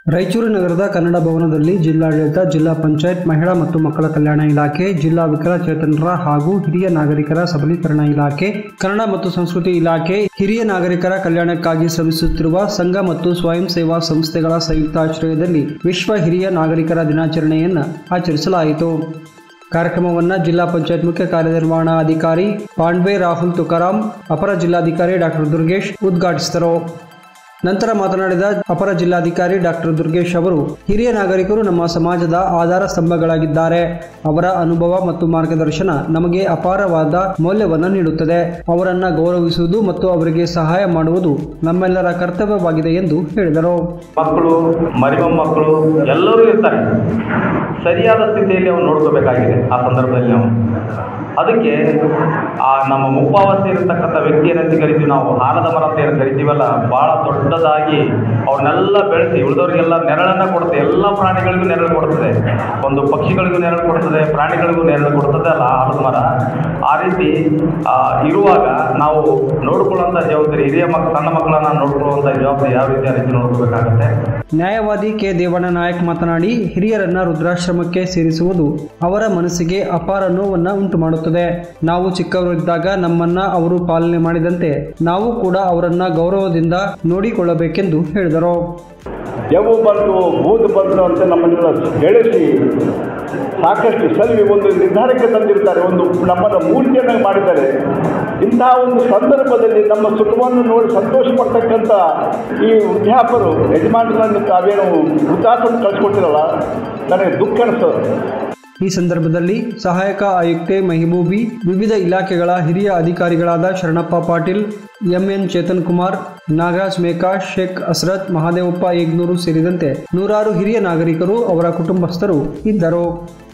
ರಾಯಚೂರು ನಗರದ ಕನ್ನಡ ಭವನದಲ್ಲಿ ಜಿಲ್ಲಾಡಳಿತ, ಜಿಲ್ಲಾ ಪಂಚಾಯತ್, ಮಹಿಳಾ ಮತ್ತು ಮಕ್ಕಳ ಕಲ್ಯಾಣ ಇಲಾಖೆ, ಜಿಲ್ಲಾ ವಿಕಲಚೇತನರ ಹಾಗೂ ಹಿರಿಯ ನಾಗರಿಕರ ಸಬಲೀಕರಣ ಇಲಾಖೆ, ಕನ್ನಡ ಮತ್ತು ಸಂಸ್ಕೃತಿ ಇಲಾಖೆ, ಹಿರಿಯ ನಾಗರಿಕರ ಕಲ್ಯಾಣಕ್ಕಾಗಿ ಶ್ರಮಿಸುತ್ತಿರುವ ಸಂಘ ಮತ್ತು ಸ್ವಯಂ ಸೇವಾ ಸಂಸ್ಥೆಗಳ ಸಂಯುಕ್ತಾಶ್ರಯದಲ್ಲಿ ವಿಶ್ವ ಹಿರಿಯ ನಾಗರಿಕರ ದಿನಾಚರಣೆಯನ್ನು ಆಚರಿಸಲಾಯಿತು. ಕಾರ್ಯಕ್ರಮವನ್ನು ಜಿಲ್ಲಾ ಪಂಚಾಯತ್ ಮುಖ್ಯ ಕಾರ್ಯನಿರ್ವಹಣಾಧಿಕಾರಿ ಪಾಂಡ್ವೆ ರಾಹುಲ್ ತುಕಾರಾಂ, ಅಪರ ಜಿಲ್ಲಾಧಿಕಾರಿ ಡಾಕ್ಟರ್ ದುರ್ಗೇಶ್ ಉದ್ಘಾಟಿಸಿದರು. ನಂತರ ಮಾತನಾಡಿದ ಅಪರ ಜಿಲ್ಲಾಧಿಕಾರಿ ಡಾಕ್ಟರ್ ದುರ್ಗೇಶ್ ಅವರು, ಹಿರಿಯ ನಾಗರಿಕರು ನಮ್ಮ ಸಮಾಜದ ಆಧಾರ ಸ್ತಂಭಗಳಾಗಿದ್ದಾರೆ. ಅವರ ಅನುಭವ ಮತ್ತು ಮಾರ್ಗದರ್ಶನ ನಮಗೆ ಅಪಾರವಾದ ಮೌಲ್ಯವನ್ನು ನೀಡುತ್ತದೆ. ಅವರನ್ನು ಗೌರವಿಸುವುದು ಮತ್ತು ಅವರಿಗೆ ಸಹಾಯ ಮಾಡುವುದು ನಮ್ಮೆಲ್ಲರ ಕರ್ತವ್ಯವಾಗಿದೆ ಎಂದು ಹೇಳಿದರು. ಮಕ್ಕಳು, ಮರಿಮಕ್ಕಳು ಎಲ್ಲರೂ ಇರ್ತಾರೆ. ಸರಿಯಾದ ಸ್ಥಿತಿಯಲ್ಲಿ ಅವ್ರು ನೋಡ್ಕೋಬೇಕಾಗಿದೆ. ಆ ಸಂದರ್ಭದಲ್ಲಿ ನಾವು ಅದಕ್ಕೆ ನಮ್ಮ ಮುಪ್ಪಾವಸ್ಥೆ ಇರತಕ್ಕಂಥ ವ್ಯಕ್ತಿ ಏನಂತ ಕರಿತೀವಿ, ನಾವು ಆಲದ ಮರ ಅಂತ ಏನು ಕರಿತೀವಲ್ಲ, ಭಾಳ ದೊಡ್ಡದಾಗಿ ಅವ್ರನ್ನೆಲ್ಲ ಬೆಳೆಸಿ ಉಳಿದವರಿಗೆಲ್ಲ ನೆರಳನ್ನು ಕೊಡುತ್ತೆ. ಎಲ್ಲ ಪ್ರಾಣಿಗಳಿಗೂ ನೆರಳು ಕೊಡ್ತದೆ, ಒಂದು ಪಕ್ಷಿಗಳಿಗೂ ನೆರಳು ಕೊಡ್ತದೆ, ಪ್ರಾಣಿಗಳಿಗೂ ನೆರಳು ಕೊಡ್ತದೆ ಅಲ್ಲ ಆಲದ ಮರ. ಆ ರೀತಿ ಇರುವಾಗ ನಾವು ನೋಡ್ಕೊಳ್ಳುವಂಥ ಜವಾಬ್ದಾರಿ, ಸಣ್ಣ ಮಕ್ಕಳನ್ನು ನೋಡ್ಕೊಳ್ಳುವಂಥ ಜವಾಬ್ದಾರಿ ಯಾವ ರೀತಿ ಆ ರೀತಿ ನೋಡ್ಕೋಬೇಕಾಗತ್ತೆ. ನ್ಯಾಯವಾದಿ ಕೆ ದೇವಣ್ಣ ನಾಯಕ್ ಮಾತನಾಡಿ, ಹಿರಿಯರನ್ನ ವೃದ್ಧಾಶ್ರಮಕ್ಕೆ ಸೇರಿಸುವುದು ಅವರ ಮನಸ್ಸಿಗೆ ಅಪಾರ ನೋವನ್ನು ಉಂಟು ಮಾಡುತ್ತದೆ. ನಾವು ಚಿಕ್ಕವರಿದ್ದಾಗ ನಮ್ಮನ್ನ ಅವರು ಪಾಲನೆ ಮಾಡಿದಂತೆ ನಾವು ಕೂಡ ಅವರನ್ನ ಗೌರವದಿಂದ ನೋಡಿಕೊಳ್ಳಬೇಕೆಂದು ಹೇಳಿದರು. ಯವು ಬಂತು ಬೂದು ಬಂತು ಅಂತ ನಮ್ಮನ್ನೆಲ್ಲ ಬೆಳೆಸಿ ಸಾಕಷ್ಟು ಸಲಹೆ ಒಂದು ನಿರ್ಧಾರಕ್ಕೆ ತಂದಿರ್ತಾರೆ, ಒಂದು ನಮ್ಮನ್ನು ಮೂರ್ತಿಯನ್ನಾಗಿ ಮಾಡಿದ್ದಾರೆ. ಇಂತಹ ಒಂದು ಸಂದರ್ಭದಲ್ಲಿ ನಮ್ಮ ಸುಖವನ್ನು ನೋಡಿ ಸಂತೋಷ ಪಡ್ತಕ್ಕಂಥ ಈ ವೃದ್ಧಾಪರು ಯಜಮಾನರನ್ನು ತಾವೇನು ವೃದ್ಧಾಶ್ರಮ ಕಳಿಸ್ಕೊಟ್ಟಿರಲ್ಲ, ನನಗೆ ದುಃಖ ಅನಿಸ್ತದೆ. ಈ ಸಂದರ್ಭದಲ್ಲಿ ಸಹಾಯಕ ಆಯುಕ್ತೆ ಮೆಹಬೂಬಿ, ವಿವಿಧ ಇಲಾಖೆಗಳ ಹಿರಿಯ ಅಧಿಕಾರಿಗಳಾದ ಶರಣಪ್ಪ ಪಾಟೀಲ್, ಎಂಎನ್ ಚೇತನ್ ಕುಮಾರ್, ನಾಗರಾಜ್ ಮೇಕಾ, ಶೇಖ್ ಅಸ್ರತ್, ಮಹಾದೇವಪ್ಪ ಏಗ್ನೂರು ಸೇರಿದಂತೆ ನೂರಾರು ಹಿರಿಯ ನಾಗರಿಕರು, ಅವರ ಕುಟುಂಬಸ್ಥರು ಇದ್ದರು.